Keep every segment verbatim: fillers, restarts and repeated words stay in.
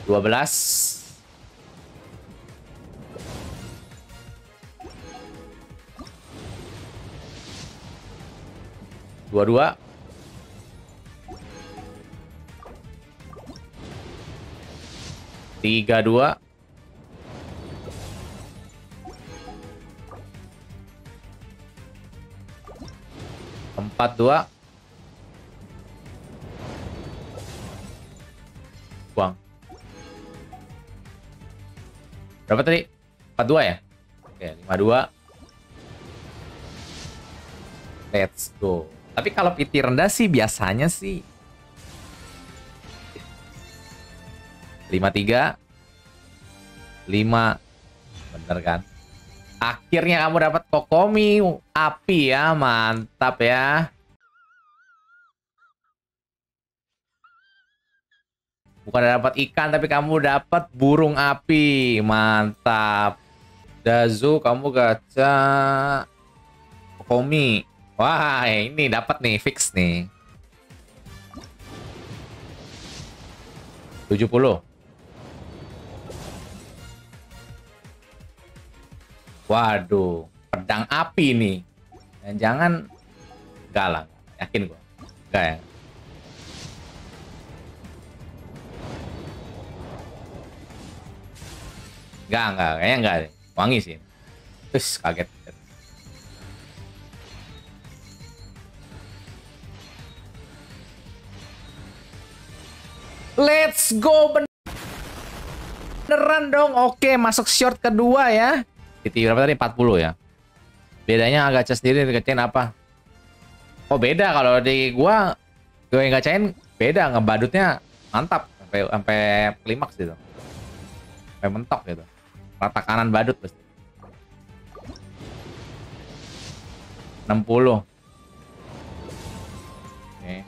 dua belas. dua puluh dua. tiga puluh dua. empat puluh dua. Buang. Berapa tadi? empat puluh dua ya? Oke, lima puluh dua. Let's go. Tapi kalau P T rendah sih biasanya sih lima puluh tiga. lima. Bener kan? Akhirnya kamu dapat Kokomi api ya, mantap ya. Bukan dapat ikan tapi kamu dapat burung api, mantap. Dazu kamu gacha Kokomi. Wah, ini dapat nih, fix nih. tujuh puluh. Waduh, pedang api nih. Dan jangan galang, yakin gua. Enggak ya. Enggak, enggak, kayaknya enggak deh. Wangi sih. Terus kaget. Let's go, beneran dong. Oke, masuk short kedua ya. P T berapa tadi? empat puluh ya. Bedanya gacha sendiri gacain apa? Oh beda, kalau di gua gue yang gacain beda, ngebadutnya mantap sampai sampai klimaks gitu. Sampai mentok gitu. Rata kanan badut pasti. enam puluh. Oke.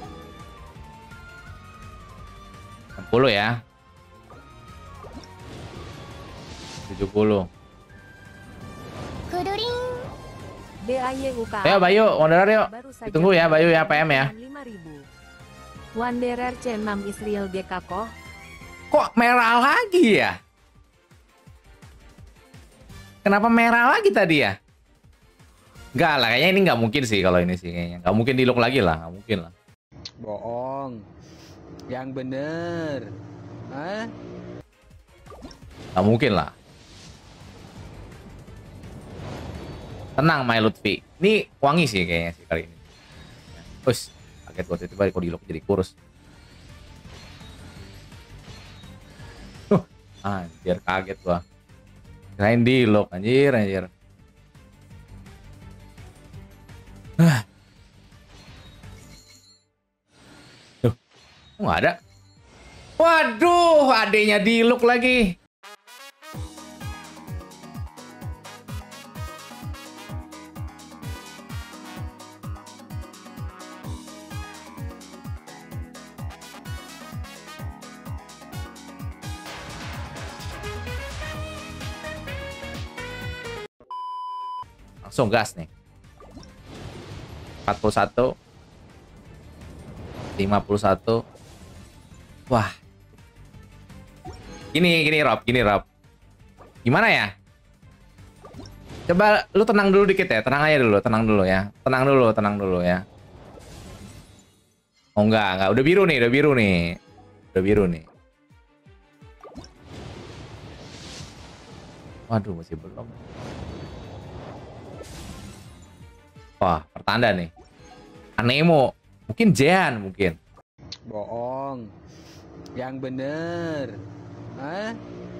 enam puluh ya. tujuh puluh. Ayo Bayu, Wanderer yuk. Ditunggu ya Bayu ya, P M ya. Wanderer C enam Israel G K kok. Kok merah lagi ya? Kenapa merah lagi tadi ya? Enggak lah, kayaknya ini nggak mungkin sih kalau ini sih kayaknya. Nggak mungkin di look lagi lah, nggak mungkin lah. Bohong. Yang bener. Hah? Nggak mungkin lah. Tenang, My Lutfi. Ini wangi sih kayaknya sih kali ini. Terus kaget gue tiba-tiba kok di lock jadi kurus. Huh, anjir kaget gua. Kirain di lock anjir anjir. Hah. Tuh, kok nggak ada? Waduh, adenya di lock lagi. Langsung gas nih. empat puluh satu. lima puluh satu. Wah. Gini, gini Rob, gini Rob. Gimana ya? Coba lu tenang dulu dikit ya. Tenang aja dulu, tenang dulu ya. Tenang dulu, tenang dulu ya. Oh enggak, enggak. Udah biru nih, udah biru nih. Udah biru nih. Waduh, masih belum. Wah, pertanda nih. Anemo. Mungkin Jean, mungkin. Bohong. Yang bener. Hah?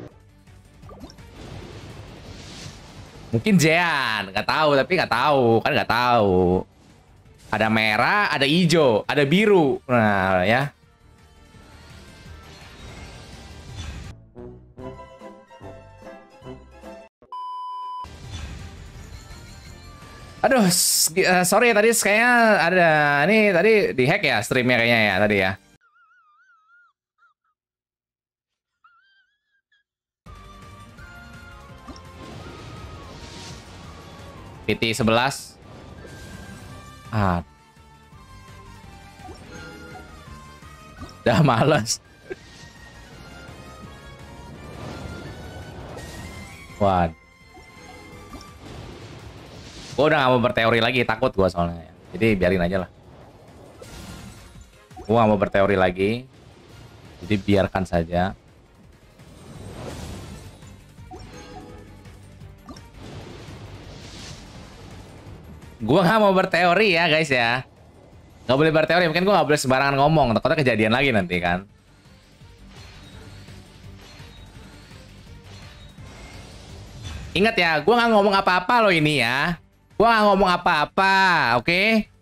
Mungkin Jean. Nggak tahu, tapi nggak tahu. Kan nggak tahu. Ada merah, ada hijau, ada biru. Nah, ya. Aduh, uh, sorry ya tadi kayaknya ada ini tadi di hack ya streamnya kayaknya ya tadi ya. P T sebelas. Ah. Udah males. Waduh. Gue udah gak mau berteori lagi, takut gue soalnya. Jadi biarin aja lah. Gue gak mau berteori lagi. Jadi biarkan saja. Gue gak mau berteori ya guys ya. Gak boleh berteori, mungkin gue gak boleh sembarangan ngomong. Takutnya kejadian lagi nanti kan. Ingat ya, gue gak ngomong apa-apa loh ini ya. Gue gak ngomong apa-apa, oke? Okay?